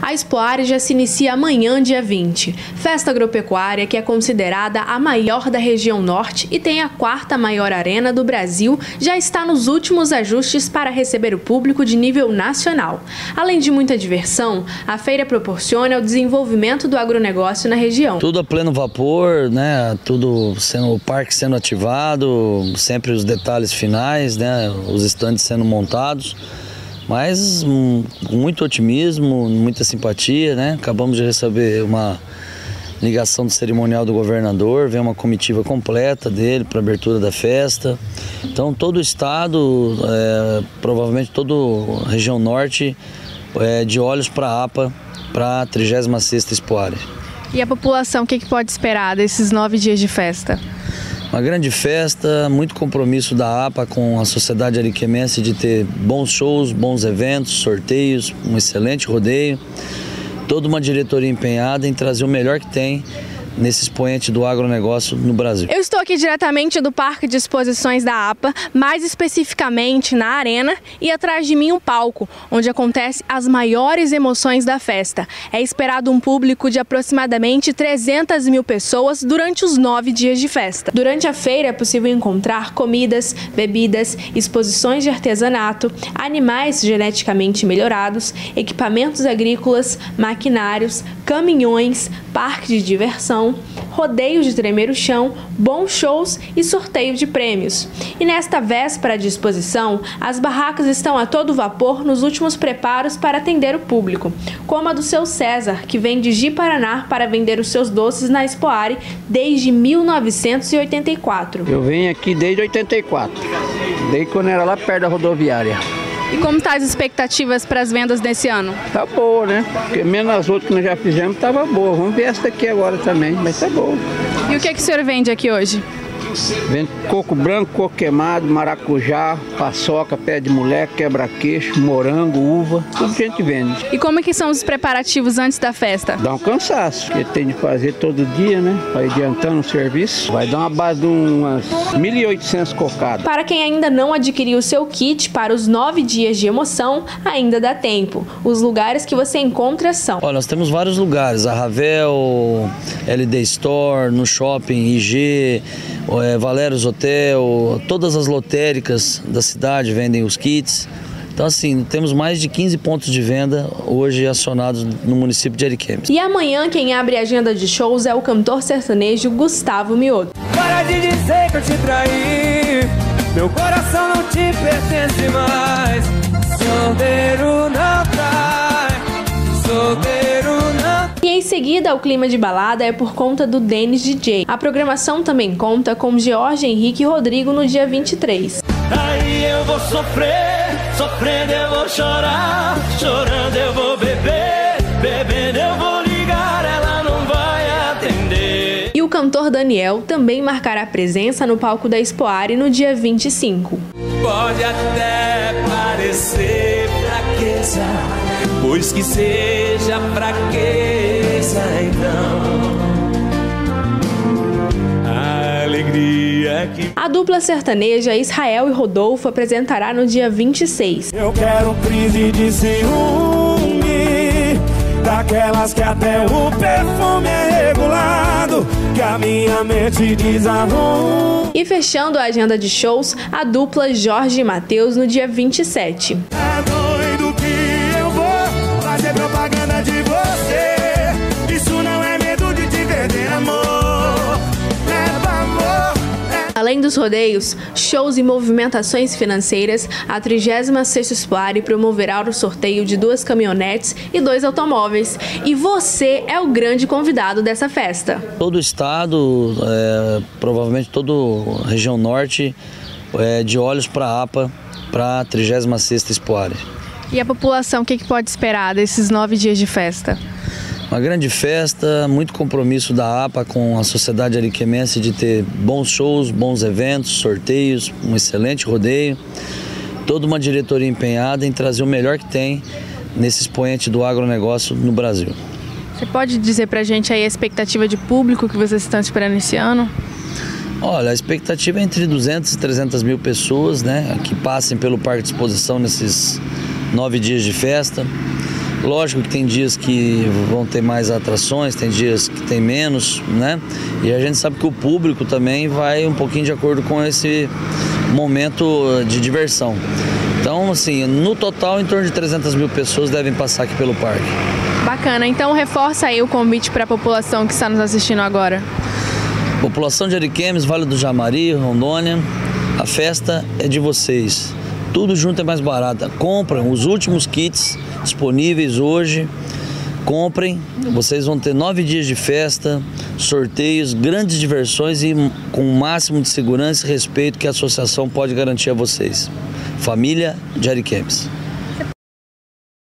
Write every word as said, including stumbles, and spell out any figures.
A Expoare já se inicia amanhã, dia vinte. Festa agropecuária que é considerada a maior da região norte e tem a quarta maior arena do Brasil, já está nos últimos ajustes para receber o público de nível nacional. Além de muita diversão, a feira proporciona o desenvolvimento do agronegócio na região. Tudo a pleno vapor, né? Tudo sendo, o parque sendo ativado, sempre os detalhes finais, né? Os estandes sendo montados. Mas com muito otimismo, muita simpatia, né? Acabamos de receber uma ligação do cerimonial do governador, vem uma comitiva completa dele para a abertura da festa. Então todo o estado, é, provavelmente toda a região norte, é, de olhos para a APA, para a trigésima sexta Expoare. E a população, o que, que pode esperar desses nove dias de festa? Uma grande festa, muito compromisso da APA com a sociedade ariquemense de ter bons shows, bons eventos, sorteios, um excelente rodeio. Toda uma diretoria empenhada em trazer o melhor que tem nesse expoente do agronegócio no Brasil. Eu estou aqui diretamente do Parque de Exposições da APA, mais especificamente na arena, e atrás de mim um palco, onde acontecem as maiores emoções da festa. É esperado um público de aproximadamente trezentas mil pessoas durante os nove dias de festa. Durante a feira é possível encontrar comidas, bebidas, exposições de artesanato, animais geneticamente melhorados, equipamentos agrícolas, maquinários, caminhões, parque de diversão, rodeios de tremer o chão, bons shows e sorteio de prêmios. E nesta véspera de exposição, as barracas estão a todo vapor nos últimos preparos para atender o público, como a do seu César, que vem de Ji-Paraná para vender os seus doces na Expoare desde mil novecentos e oitenta e quatro. Eu venho aqui desde oitenta e quatro, desde quando era lá perto da rodoviária. E como estão as expectativas para as vendas desse ano? Tá boa, né? Porque menos as outras que nós já fizemos, tava boa. Vamos ver essa daqui agora também, mas tá boa. E o que, que o senhor vende aqui hoje? Vende coco branco, coco queimado, maracujá, paçoca, pé de moleque, quebra-queixo, morango, uva, tudo que a gente vende. E como é que são os preparativos antes da festa? Dá um cansaço, porque tem de fazer todo dia, né? Vai adiantando o serviço. Vai dar uma base de umas mil e oitocentas cocadas. Para quem ainda não adquiriu o seu kit para os nove dias de emoção, ainda dá tempo. Os lugares que você encontra são... Olha, nós temos vários lugares, a Ravel, L D Store, no Shopping, I G, é, Valérios Hotel, todas as lotéricas da cidade vendem os kits. Então, assim, temos mais de quinze pontos de venda hoje acionados no município de Ariquemes. E amanhã quem abre a agenda de shows é o cantor sertanejo Gustavo Mioto. Para de dizer que eu te traí, meu coração não te pertence mais. Solteiro não trai, solteiro não... E em seguida, o clima de balada é por conta do Denis D J. A programação também conta com Jorge Henrique e Rodrigo no dia vinte e três. Aí eu vou sofrer, sofrendo eu vou chorar, chorando eu vou beber, bebendo eu vou ligar, ela não vai atender. E o cantor Daniel também marcará presença no palco da Expoare no dia vinte e cinco. Pode até parecer fraqueza, pois que seja fraqueza então. A alegria que... A dupla sertaneja Israel e Rodolfo apresentará no dia vinte e seis. Eu quero crise de ciúme, daquelas que até o perfume é regulado, que a minha mente desarruma. E fechando a agenda de shows, a dupla Jorge e Matheus no dia vinte e sete. É doido que eu vou fazer propaganda de você, isso não é medo de te perder, amor. Leva amor. Além dos rodeios, shows e movimentações financeiras, a trigésima sexta Expoare promoverá o sorteio de duas caminhonetes e dois automóveis. E você é o grande convidado dessa festa. Todo o estado, é, provavelmente toda a região norte, é, de olhos para a APA, para a trigésima sexta Expoare. E a população, o que, que pode esperar desses nove dias de festa? Uma grande festa, muito compromisso da APA com a sociedade ariquemense de ter bons shows, bons eventos, sorteios, um excelente rodeio. Toda uma diretoria empenhada em trazer o melhor que tem nesse expoente do agronegócio no Brasil. Você pode dizer pra gente aí a expectativa de público que vocês estão esperando esse ano? Olha, a expectativa é entre duzentas e trezentas mil pessoas, né, que passem pelo Parque de Exposição nesses nove dias de festa. Lógico que tem dias que vão ter mais atrações, tem dias que tem menos, né? E a gente sabe que o público também vai um pouquinho de acordo com esse momento de diversão. Então, assim, no total, em torno de trezentas mil pessoas devem passar aqui pelo parque. Bacana, então reforça aí o convite para a população que está nos assistindo agora. População de Ariquemes, Vale do Jamari, Rondônia, a festa é de vocês. Tudo junto é mais barato. Comprem os últimos kits disponíveis hoje. Comprem, vocês vão ter nove dias de festa, sorteios, grandes diversões e com o máximo de segurança e respeito que a associação pode garantir a vocês. Família de Ariquemes.